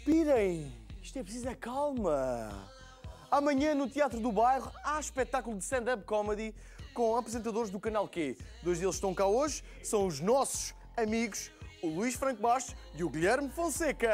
Respirem! Isto é preciso é calma! Amanhã, no Teatro do Bairro, há espetáculo de stand-up comedy com apresentadores do Canal Q. Dois deles estão cá hoje, são os nossos amigos, o Luís Franco Bastos e o Guilherme Fonseca.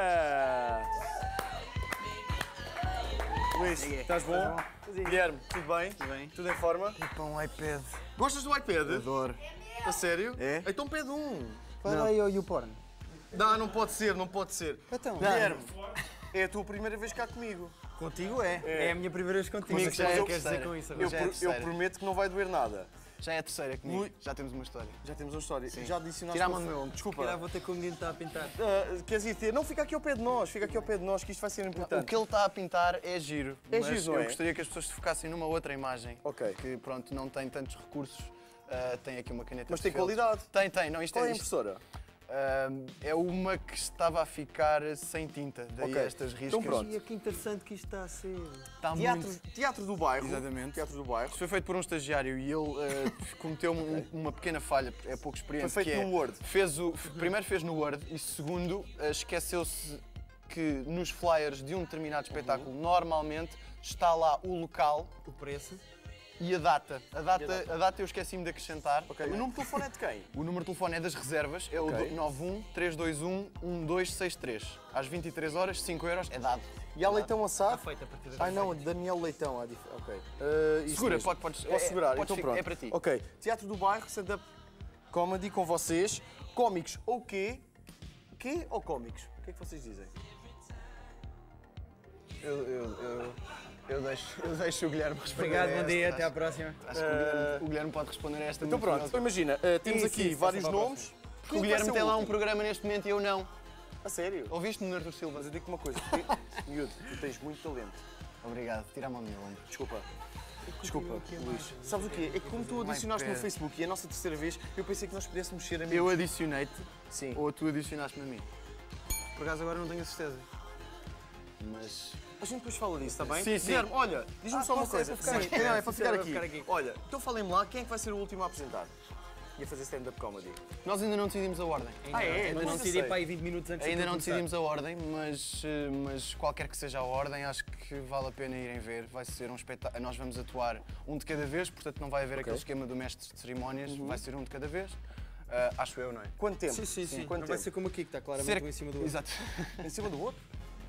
Luís, estás bom? Guilherme, tudo bem? Tudo bem. Tudo em forma? E para um iPad. Gostas do iPad? Adoro. A sério? É? Então pede um. Fala aí ao YouPorn. Não pode ser, não pode ser. Então, Guilherme, é a tua primeira vez cá comigo. Contigo é. É a minha primeira vez contigo. Comigo já é a queres dizer com isso agora? Eu prometo que não vai doer nada. Já é a terceira comigo. Lu- Já temos uma história. Já temos uma história. Sim. Já adicionaste. Tira a mão do meu ombro. Desculpa. Calhar vou ter que o menino está a pintar. Queres ir ter? Não, fica aqui ao pé de nós. Fica aqui ao pé de nós, que isto vai ser O importante. que ele está a pintar é giro. É mas giro, não eu é? gostaria que as pessoas se focassem numa outra imagem. Ok. Que, pronto, não tem tantos recursos. Tem aqui uma caneta Mas de tem feltro. qualidade. Tem. Não, isto Qual é a isto- impressora? É uma que estava a ficar sem tinta. Daí Ok. estas riscas. Então pronto. E que interessante que isto está a ser. Está muito... Teatro do Bairro. Exatamente. Teatro do Bairro. Isto foi feito por um estagiário e ele cometeu uma pequena falha, é pouco experiente. Foi feito que é, no Word. Primeiro fez no Word e segundo esqueceu-se que nos flyers de um determinado espetáculo normalmente está lá o local O preço. e a data. A data eu esqueci-me de acrescentar. Ok. O número de telefone é de quem? O número de telefone é das reservas, é Ok. o 91-321-1263. Às 23 horas, 5 euros, é dado. E há leitão assado? Está feito a partir de Ai não, Daniel Leitão. Ok. Isso Segura, mesmo. podes- Posso segurar? podes Então ficar- pronto. é para ti. Ok. Teatro do Bairro, stand-up comedy com vocês. Cómicos ou quê? Quê ou cómicos? O que é que vocês dizem? Eu deixo o Guilherme responder. Obrigado, a bom esta. dia, até à próxima. Acho que o Guilherme pode responder a esta. Então muito pronto, curiosa. imagina, temos Sim, aqui sim, vários passa para a nomes. Porque o Guilherme tem lá um último? programa neste momento e eu não. A sério? Ouviste-me, Arthur Silva? Mas eu digo-te uma coisa, miúdo, tu tens muito talento. Obrigado, tira a mão do meu ombro. Desculpa, Luís. Sabes o quê? É que como tu adicionaste no pé. Facebook e é a nossa terceira vez, eu pensei que nós pudéssemos ser amigos. Eu adicionei-te Sim. ou tu adicionaste-me a mim? Por acaso agora não tenho a certeza. Mas. A gente depois fala disso, está bem? Sim, sim. Guilherme, olha, diz-me só uma posso- é coisa. para ficar Sim, aqui. não, é para Sim, ficar é para aqui. ficar aqui. Olha, então falem-me lá, quem é que vai ser o último a apresentar? E a fazer stand-up comedy? Nós ainda não decidimos a ordem. Ah, é? Ainda Mas não eu decidi sei. para aí 20 minutos antes Ainda de não começar. decidimos a ordem, mas qualquer que seja a ordem, acho que vale a pena irem ver. Vai ser um espetáculo. Nós vamos atuar um de cada vez, portanto não vai haver aquele esquema do mestre de cerimónias, vai ser um de cada vez. Acho eu, não é? Quanto tempo? Sim. Quanto Não vai tempo? ser como aqui, que está claramente um em cima do outro. Exato. Em cima do outro?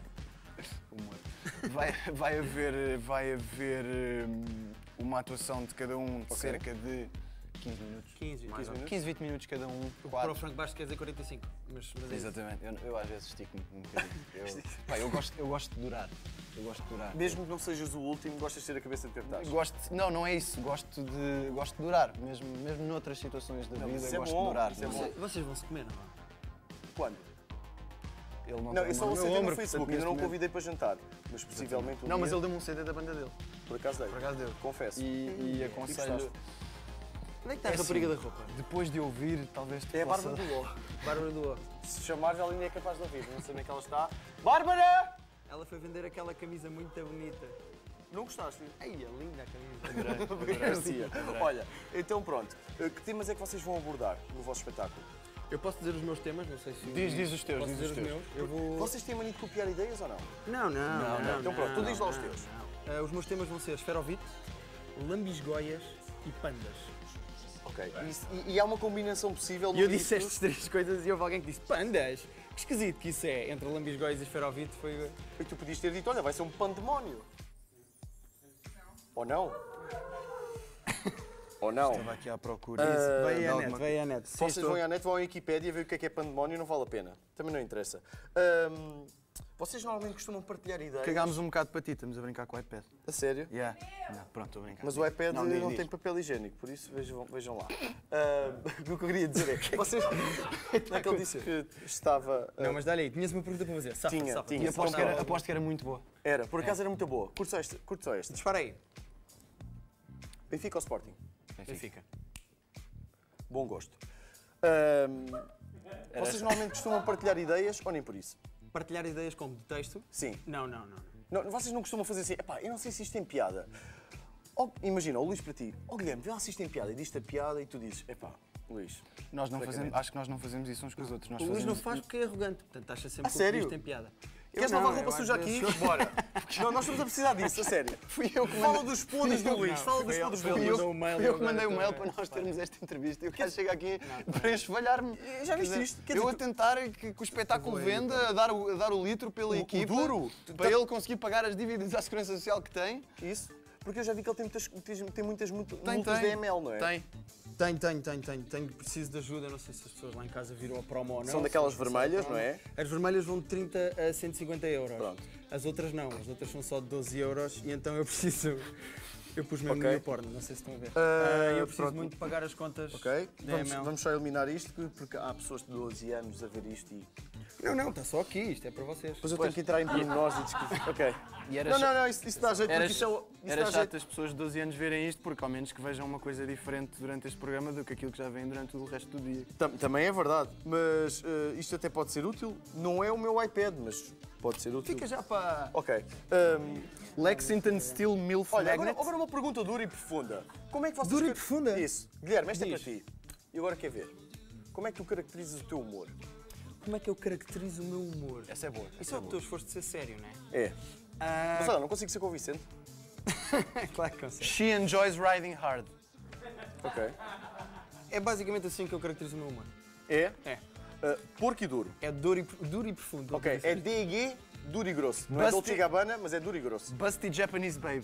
Vai haver uma atuação de cada um de cerca de 15 minutos. 15 Mais ou menos. minutos. 15, 20 minutos cada um. Para o Quatro. Franco Bastos quer dizer 45. Mas é isso. Exatamente. Eu às vezes estico-me um bocadinho. Eu gosto de durar. Eu gosto de durar. Mesmo que não sejas o último, gostas de ter a cabeça de cartaz? Não é isso. Gosto de durar. Mesmo noutras situações da vida, isso é gosto bom, de durar. isso é bom. Vocês vão se comer, não vão? Quando? Ele Não, tem eu só o o meu CD no ombro, Facebook, portanto, ainda não o neste convidei para jantar. Mas possivelmente um Não, mas dia, ele deu-me um CD da banda dele. por acaso dei. Por acaso deu. Confesso. E aconselho. gostaste? Onde é que está a É rapariga assim. da roupa? Depois de ouvir, talvez te É a possa... Bárbara do Ló. Bárbara do O. Se chamar, já ainda é capaz de ouvir. Não sei onde é que ela está. Bárbara! Ela foi vender aquela camisa muito bonita. Não gostaste? Ai, é linda a camisa. Garcia. Olha, então pronto. Que temas é que vocês vão abordar no vosso espetáculo? Eu posso dizer os meus temas, não sei se... Diz os teus, Posso diz dizer os os teus. meus? Eu vou... Vocês têm mania de copiar ideias ou não? Não. Então pronto, tu diz lá os teus. Os meus temas vão ser esferovite, lambisgoias e pandas. Ok. E há uma combinação possível no E eu disse livro? estas três coisas e houve alguém que disse pandas. Que esquisito que isso é. Entre lambisgoias e esferovite foi... E tu podias ter dito, olha, vai ser um pandemónio. Ou não? Ou não? Estava aqui à procura. Vai de à alguma- net, vai à net. Se vocês vão à net, vão à Wikipédia ver o que é pandemónio, não vale a pena. Também não interessa. Vocês normalmente costumam partilhar ideias. Cagámos um bocado para ti, estamos a brincar com o iPad. A sério? Yeah. Não, pronto, estou a brincar. Mas o iPad não, diz. tem papel higiênico, por isso vejam lá. O que eu queria dizer é que vocês. Não é que ele disse que estava. Não, mas dá-lhe aí. Tinhas uma pergunta para fazer. Safa, Tinha, safa. tinha. E aposto que era muito boa. Era, por acaso era muito boa. Curte só esta. Dispara aí. Benfica ou Sporting? Benfica. Bom gosto. Vocês normalmente costumam partilhar ideias ou nem por isso? Partilhar ideias como de texto? Sim. Não. Não, vocês não costumam fazer assim, epá, eu não sei se isto tem piada. Imagina, o Luís para ti, Guilherme, vê lá se isto tem piada, e diz-te a piada e tu dizes, epá, Luís. Acho que nós não fazemos isso uns com os outros. Nós O Luís não fazemos- faz porque é arrogante, portanto acha sempre A que o sério? Luís tem piada. Queres não, lavar roupa eu suja às aqui? vezes- Bora. Não, nós estamos a precisar disso, a sério. Fui eu que Fala dos podres do Luís, fala dos foi podres do ele. Fui Luís. mandou o mail eu e que agora mandei o estou mail a- para nós termos esta entrevista. Eu quero chegar aqui para esfolhar-me. Já viste Quer dizer, isto? Quer eu dizer, a tentar que o espetáculo venda, a dar o litro pela equipa. duro? Para ele conseguir pagar as dívidas à Segurança Social que tem. Isso? Porque eu já vi que ele tem muitas multas Tem. de ML, não é? Tem. Tenho. Preciso de ajuda. Não sei se as pessoas lá em casa viram a promo ou não. São daquelas Se não vermelhas, promo. não é? As vermelhas vão de 30 a 150 euros. Pronto. As outras não. As outras são só de 12 euros e então eu preciso... Eu pus mesmo Ok. no meu porno, não sei se estão a ver. Eu preciso pronto. muito pagar as contas Ok? da ML. Vamos só eliminar isto, porque há pessoas de 12 anos a ver isto e... Não, está só aqui. Isto é para vocês. Depois eu tenho que entrar em pormenores e discutir. Ok. E era Não, isso dá jeito, porque isso é o... isso Era dá chato jeito. as pessoas de 12 anos verem isto, porque ao menos que vejam uma coisa diferente durante este programa do que aquilo que já vem durante o resto do dia. Também é verdade, mas isto até pode ser útil. Não é o meu iPad, mas pode ser útil. Fica já para... Ok. Lexington Steel Milf Olha, Magnet. agora uma pergunta dura e profunda. Como é que vocês... Dura e profunda? Isso. Guilherme, esta é para Diz. ti. E agora quer ver? Como é que tu caracterizas o teu humor? Como é que eu caracterizo o meu humor? Essa é boa. Isso é o teu esforço de ser sério, não é? É. Mas olha, não consigo ser convincente. Claro que consegue. She enjoys riding hard. Ok. É basicamente assim que eu caracterizo o meu humor. É? É. Porco e duro. É duro e profundo. Ok. É DG, duro e grosso. Não é Basti- Dolce Gabbana, mas é duro e grosso. Busty Japanese Babe.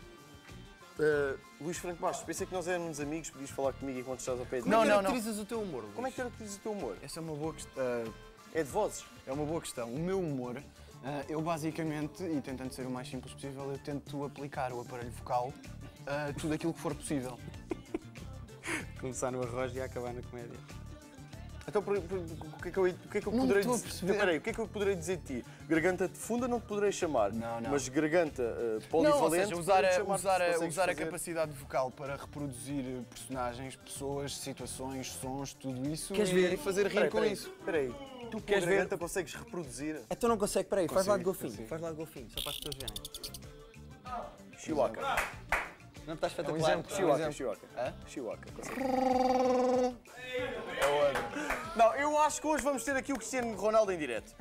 Luís Franco Bastos, pensei que nós éramos amigos, podias falar comigo enquanto estás ao pé de mim. Como é que Não. caracterizas o teu humor, Luís? Como é que caracterizas o teu humor? Essa é uma boa questão. É de vozes? É uma boa questão. O meu humor, eu basicamente, e tentando ser o mais simples possível, eu tento aplicar o aparelho vocal a tudo aquilo que for possível. Começar no arroz e acabar na comédia. Então, o que é que eu Não poderei estou a dizer? perceber. Peraí, o que é que eu poderei dizer de ti? Garganta de funda não te poderei chamar. Não. Mas garganta Não, polivalente. ou seja, usar, poderei a, chamar-te, usar, a, consegues usar a fazer. capacidade vocal para reproduzir personagens, pessoas, situações, sons, tudo isso Queres e ver? fazer rir Peraí, com peraí, isso. Peraí, tu com a Queres ver? garganta consegues reproduzir Então não consegue, peraí, faz lá de Consigo, golfinho. Faz lá de golfinho, só para as pessoas verem. chihuahua. Não está É um espetacular? exemplo. Chihuahua, chihuahua. Hã? Chihuahua. Não, eu acho que hoje vamos ter aqui o Cristiano Ronaldo em direto.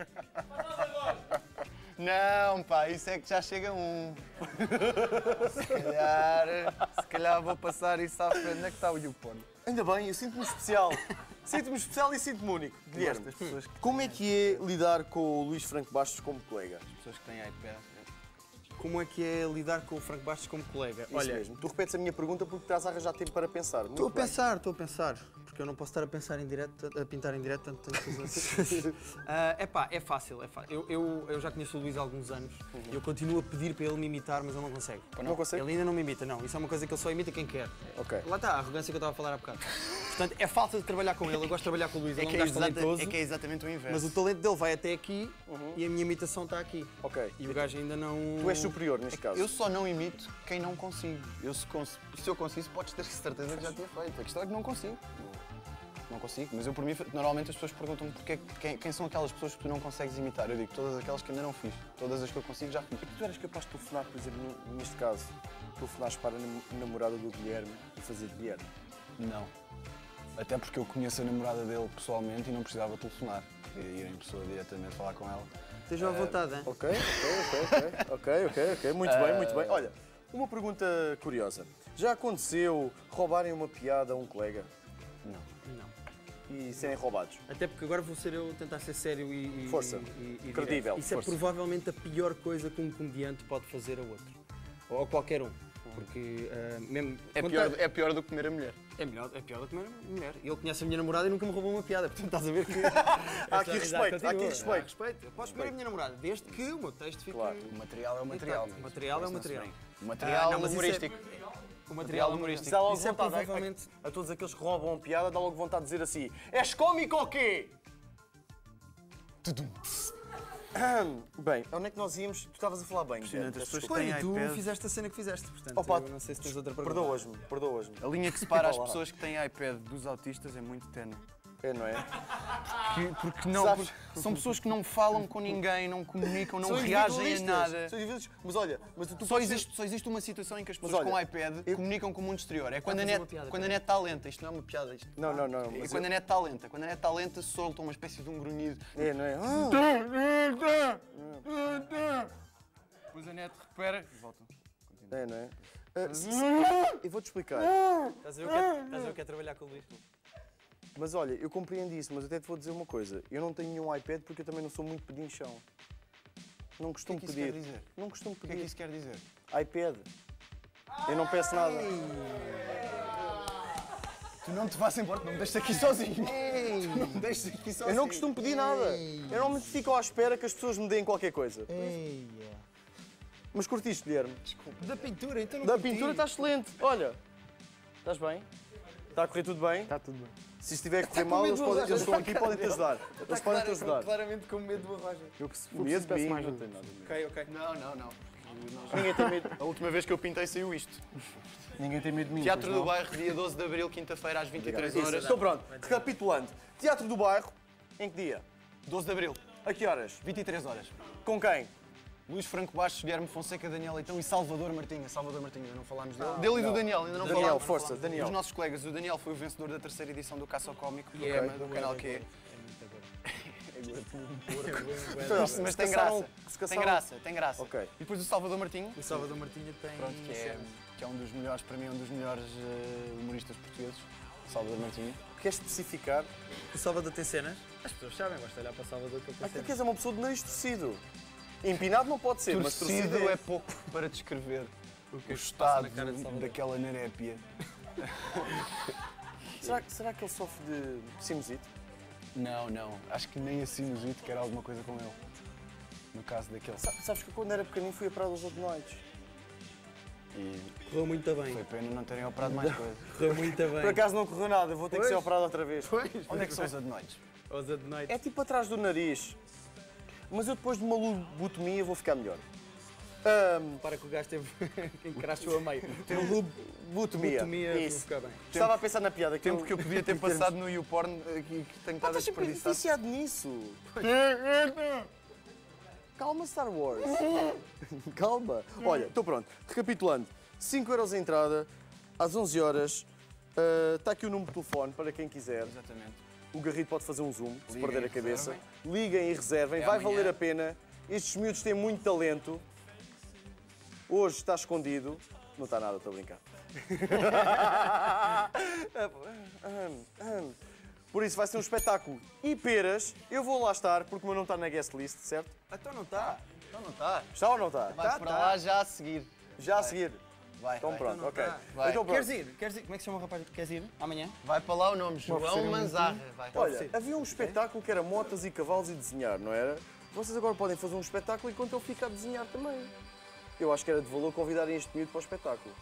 Não, pá, isso é que já chega um. Se calhar vou passar isso à frente. Onde é que está o YouPorn? Ainda bem, eu sinto-me especial. Sinto-me especial e sinto-me único. Guilherme, das pessoas que como é que é lidar com o Luís Franco Bastos como colega? pessoas que têm iPad. Como é que é lidar com o Franco Bastos como colega? Isso mesmo. Tu repetes a minha pergunta porque estás a arranjar tempo para pensar. Estou a pensar, porque eu não posso estar a pensar em direto, a pintar em direto tantas coisas. É fácil. Eu já conheço o Luís há alguns anos e eu continuo a pedir para ele me imitar, mas ele não consegue. Não consegue? Ele ainda não me imita, não. Isso é uma coisa que ele só imita quem quer. Ok. Lá está, a arrogância que eu estava a falar há bocado. Portanto, é fácil de trabalhar com ele, eu gosto de trabalhar com o Luís, ele é um gajo talentoso, é exatamente o inverso. mas o talento dele vai até aqui e a minha imitação está aqui. Ok. E o gajo ainda não... Tu és superior neste caso. Eu só não imito quem não consigo. Se eu conseguisse, podes ter certeza que já tinha feito. A questão é que não consigo. Não consigo, mas eu por mim, normalmente as pessoas perguntam-me quem são aquelas pessoas que tu não consegues imitar. Eu digo todas aquelas que ainda não fiz. Todas as que eu consigo já fiz. Tu eras capaz de telefonar, por exemplo, neste caso, telefonares para a namorada do Guilherme e fazer de Guilherme? Não. Até porque eu conheço a namorada dele pessoalmente e não precisava telefonar. Queria ir em pessoa diretamente falar com ela. Estejam à vontade, hein? Ok. Muito bem, muito bem. Olha, uma pergunta curiosa. Já aconteceu roubarem uma piada a um colega Não. e serem roubados? Até porque agora vou ser eu tentar ser sério e Força. direto. Credível, Isso força. é provavelmente a pior coisa que um comediante pode fazer a outro. Ou a qualquer um. Porque mesmo... É pior do que comer a mulher. É pior do que uma mulher. Ele conhece a minha namorada e nunca me roubou uma piada. Portanto, estás a ver que... Há aqui respeito, há aqui respeito. Eu posso comer a minha namorada, desde que o meu texto fique... Claro. O material é o material. O material é o material. O material não, mas isso é- humorístico. O material humorístico. Dá logo Isso é vontade, provavelmente... a todos aqueles que roubam a piada, dá logo vontade de dizer assim: és cómico ou quê? Bem, onde é que nós íamos? Tu estavas a falar bem, Guilherme, peço desculpa. Tem e tu iPad. fizeste a cena que fizeste, portanto, Opa, eu não sei se tens outra pergunta. Perdoas-me. A linha que separa as Olá. pessoas que têm iPad dos autistas é muito tenue. É, não é? Porque não, Sabes? porque são pessoas que não falam com ninguém, não comunicam, não São reagem a individualistas. nada. São individualistas. Mas olha, mas tu Só existe uma situação em que as pessoas olha, com iPad comunicam com o mundo exterior. É quando a fazer net, uma piada, quando a net está lenta. Isto não é uma piada. Isto Não, não, não. é Mas quando a net está lenta. Quando a net está lenta, solta uma espécie de um grunhido. É, não é? Depois a net recupera e volta. É, não é? Eu vou-te explicar. Estás a ver o que é trabalhar com o Luís? Mas olha, eu compreendo isso, mas até te vou dizer uma coisa. Eu não tenho nenhum iPad porque eu também não sou muito pedinchão. Não costumo O que é que pedir. isso quer dizer? Não costumo O que é pedir. que isso quer dizer? iPad. Eu não peço nada. Tu não te vais embora, não me deixes aqui sozinho. Tu não me deixes aqui sozinho. Eu não costumo pedir nada. Eu normalmente fico à espera que as pessoas me deem qualquer coisa. Mas curtiste, Guilherme? Da pintura, então não Da curti. pintura está excelente. Olha, estás bem? Está a correr tudo bem? Está tudo bem. Se estiver a correr mal, eles estão aqui e podem te ajudar. Eles podem te ajudar. Claramente com medo de borracha. Eu percebi. Medo de mim, não tem nada. Ok, ok. Não. Ninguém tem medo. A última vez que eu pintei saiu isto. Ninguém tem medo de mim. Teatro pois do não? Bairro, dia 12 de Abril, quinta-feira, às 23 Isso, horas. estou pronto. Recapitulando. Teatro do Bairro, em que dia? 12 de Abril, A que horas? 23 horas. Com quem? Luís Franco Bastos, Guilherme Fonseca, Daniel Leitão e Salvador Martinha. Salvador Martinha, ainda não falámos dele. Dele e do Daniel, ainda não Daniel, falámos. força, Daniel. Os nossos colegas, o Daniel foi o vencedor da terceira edição do Caça ao Cómico, E programa é do canal Q. Se Mas tem caçaram- graça. se Tem caçaram- graça, tem graça. Ok. E depois o Salvador Martinho, O Salvador Martinha tem... pronto, que é um dos melhores, para mim, um dos melhores humoristas portugueses. Salvador Martinho. Queres especificar? O Salvador tem cenas? As pessoas sabem, basta olhar para o Salvador que ele tem Aquilo cenas. que és uma pessoa de nariz torcido. Empinado não pode ser, mas Torcido torcido é pouco para descrever o que se estado passa na cara de Salvador. daquela narépia. Será que ele sofre de sinusite? Não. Acho que nem a sinusite quer alguma coisa com ele. No caso daquele. Sabes que eu, quando era pequenino, fui a Praia dos Adenoides. E Correu muito bem. foi pena não terem operado mais coisas. Correu muito bem. Por acaso não correu nada, vou ter que ser Pois. operado outra vez. Onde é que são os adenoides? Os adenoides. É tipo atrás do nariz. Mas eu depois de uma lobotomia vou ficar melhor. Para que o gajo teve... encrachou a meio. Tem um Lobotomia. lobotomia para Isso. ficar bem. Estava a pensar na piada. Tempo que eu podia ter passado no YouPorn que tenho estado a Estás sempre desperdiçar. viciado nisso. Calma, Star Wars. Calma. Olha, estou pronto. Recapitulando. 5€ a entrada, às 11 horas. Está aqui o número de telefone para quem quiser. Exatamente. O Garrido pode fazer um zoom, se Liguem perder a e cabeça. reservem. Liguem e reservem, É vai amanhã. valer a pena. Estes miúdos têm muito talento. Hoje está escondido. Não está nada, estou a brincar. Por isso vai ser um espetáculo. E peras, eu vou lá estar, porque o meu nome está na guest list, certo? Então não está. Então não está. Está ou não está? Vai para lá já a seguir. Já a seguir. Vai. Então vai. pronto, não ok. está. Vai. Então pronto. Queres ir? Queres ir? Como é que se chama o rapaz? Queres ir? Amanhã? Vai para lá o nome, João Manzarra. Vai. Olha, havia um espetáculo que era motas e cavalos e desenhar, não era? Vocês agora podem fazer um espetáculo enquanto ele fica a desenhar também. Eu acho que era de valor convidarem este miúdo para o espetáculo.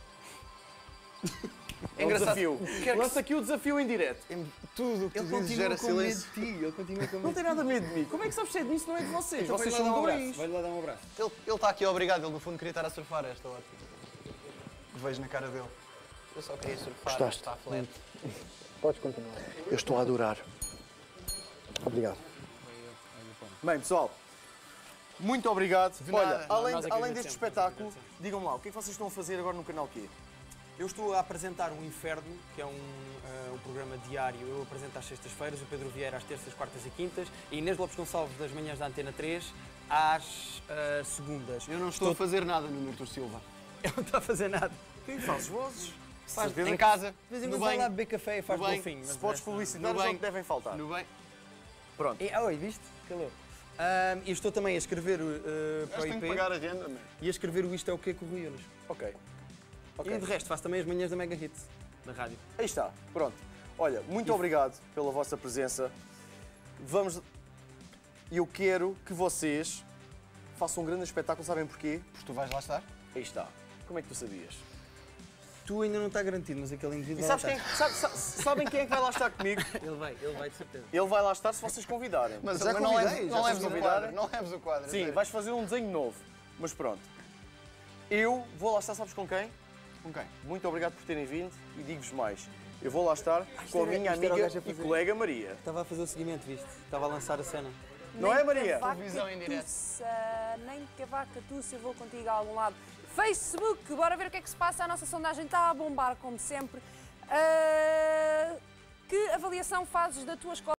É um engraçado. desafio. O que é que Lança aqui o desafio em direto. Tudo o que tu Ele dizes continua gera com medo silêncio. de ti. Ele continua com medo Não tem nada medo de mim. Como é que sabes se é de mim se não é de vocês? Então Vocês vai-lhe são lá dar um abraço. dois. Vai-lhe lá dar um abraço. Ele está aqui obrigado, ele no fundo queria estar a surfar a esta hora. Vejo na cara dele. Eu só queria surfar, Gostaste? está flat. Eu estou a adorar. Obrigado. Bem, pessoal, muito obrigado. Olha, nada. além, Nós é que além deste agradecemos. espetáculo, digam-me lá, o que é que vocês estão a fazer agora no canal Q? Eu estou a apresentar o Inferno, que é um programa diário. Eu apresento às sextas-feiras, o Pedro Vieira às terças, quartas e quintas, e Inês Lopes Gonçalves das manhãs da Antena 3 às segundas. Eu não estou a fazer nada no Artur Silva. Ele não está a fazer nada. Quem faz vozes? Faz Em casa, De vez em no quando vai lá banho, beber café e faz no banho. golfinho. Se podes publicitar, No não bem. te devem faltar. no banho. Pronto. Oi, viste? Calou. E estou também a escrever para o Tenho que IP pagar a agenda, mano. e a escrever o Isto é o Quê com o Rui Unas. Ok. Ok. E de resto faço também as manhãs da Mega Hit, na rádio. Aí está. Pronto. Olha, muito obrigado pela vossa presença. Vamos... Eu quero que vocês façam um grande espetáculo, sabem porquê? Porque tu vais lá estar? Aí está. Como é que tu sabias? Tu ainda não está garantido, mas aquele indivíduo E vai sabes lá quem, sabem quem é que vai lá estar comigo? estar. Ele vai de certeza. Ele vai lá estar se vocês convidarem. Mas já não convidei, leves, já não se leves o convidarem. quadro. Não leves o quadro. Sim, sério. vais fazer um desenho novo. Mas pronto. Eu vou lá estar, sabes com quem? Com quem? Muito obrigado por terem vindo e digo-vos mais. Eu vou lá estar com a minha isto era o amiga gajo a e fazer. colega Maria. Estava a fazer o seguimento, viste? Estava a lançar a cena. Não é, Maria? Televisão em direto. Nem cavaca tussa, eu vou contigo a algum lado. Facebook, bora ver o que é que se passa. A nossa sondagem está a bombar, como sempre. Que avaliação fazes da tua escola?